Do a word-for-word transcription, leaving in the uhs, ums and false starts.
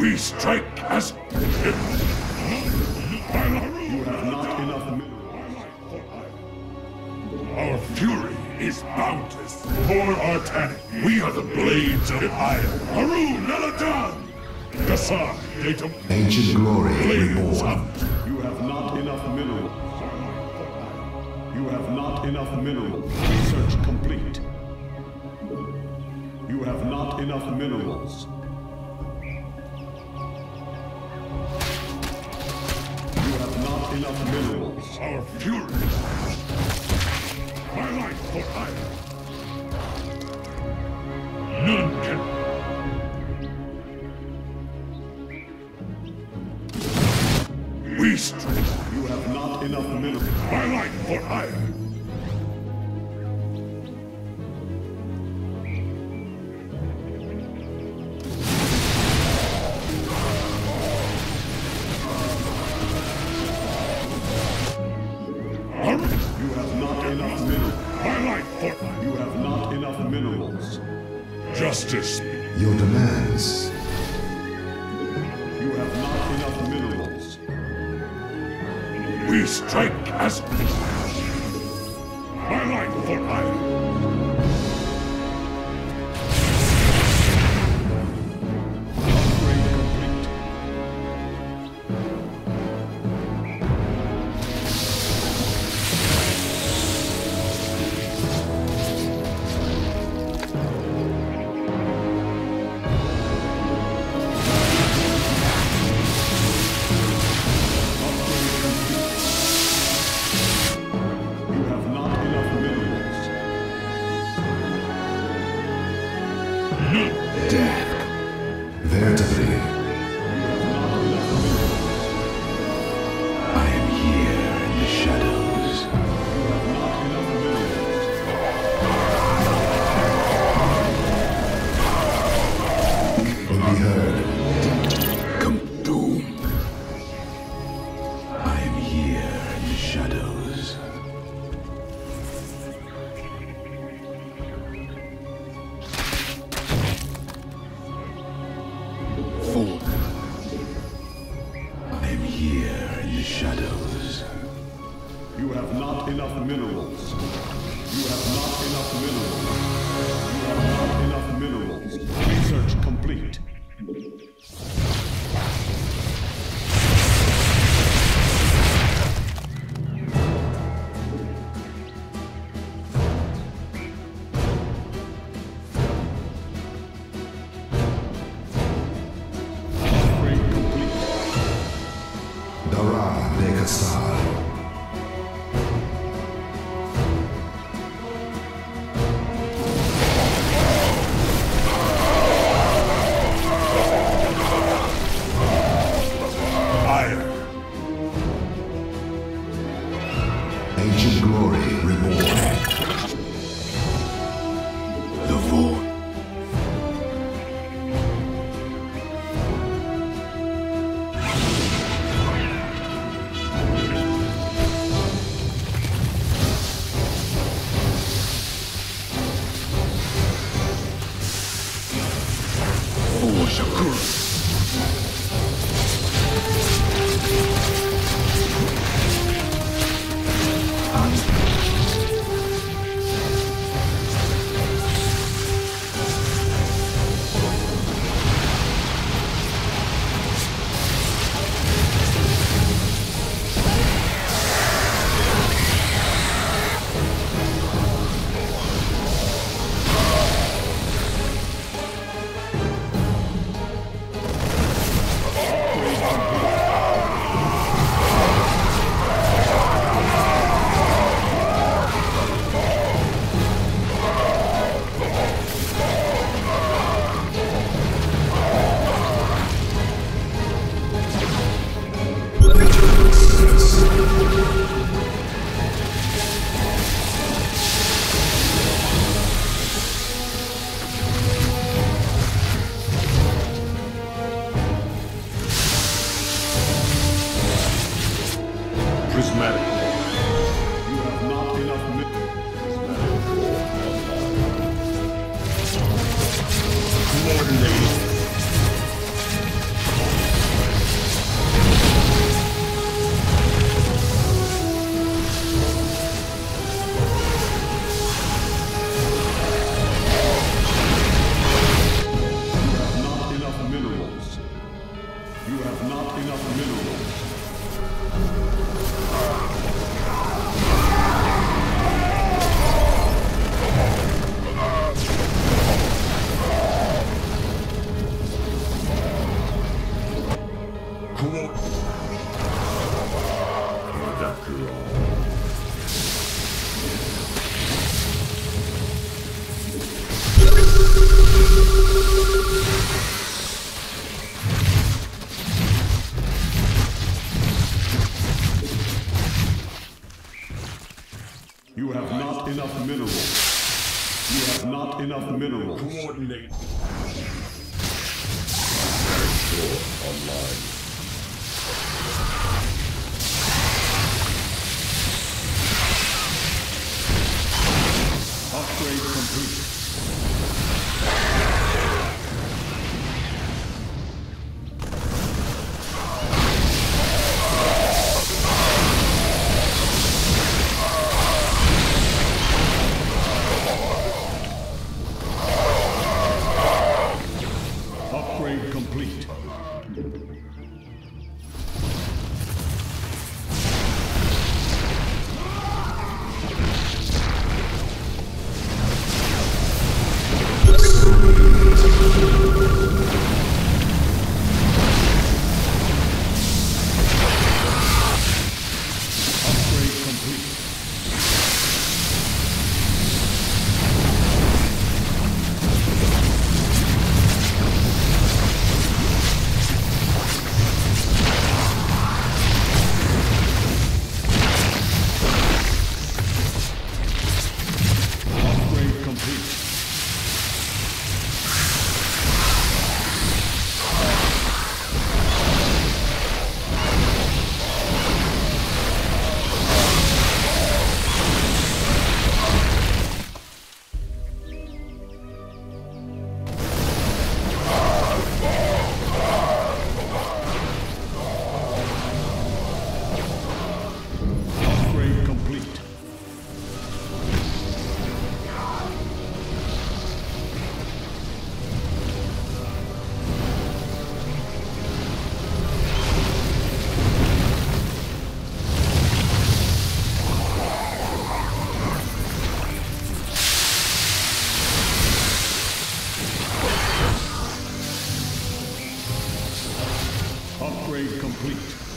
We strike as... You have not enough minerals. Our fury is boundless. For Artanic, we are the blades of iron. Haru Naladan! Gassar, Datum, Ancient glory blades reborn. up. You have not enough minerals. You have not enough minerals. Research complete. You have not enough minerals. You have not enough minerals. Our fury. My life for iron. None can... We strike. You have not enough minerals. My life for iron. You have not enough minerals. My life for iron. You have not enough minerals. Justice. Your demands. You have not enough minerals. We strike as... My life for iron. Upgrade complete. You have not enough minerals. Death. There to be. You have not enough minerals. I am here in the shadows. You have not enough minerals. Will be heard. Come doom. I am here in the shadows. Fool. I am here in the shadows. You have not enough minerals. You have not enough minerals. You have not enough minerals. Research complete. Upgrade complete. Dara de Kassar. Iron. Ancient glory reborn. The void. Oh, Shakura. Prismatic. You have not enough minerals. Coordinate. Co- You have not enough minerals. You have not enough minerals. Coordinate. Online. Upgrade complete. Upgrade complete. Upgrade complete. Upgrade complete. Upgrade complete. Upgrade complete.